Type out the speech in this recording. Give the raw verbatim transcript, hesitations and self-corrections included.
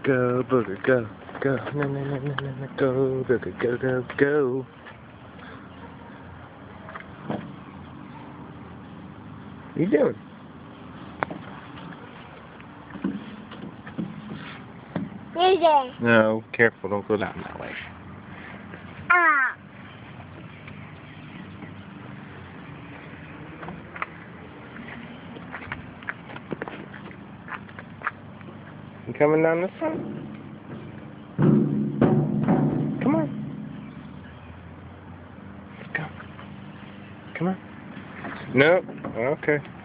Go, booger, go, go, no, no, no, no, no, no, go, booger, go, go, go. What are you doing? Easy. No, careful, don't go down that way. Ah. You coming down this way? Come on. Let's go. Come on. No. Okay.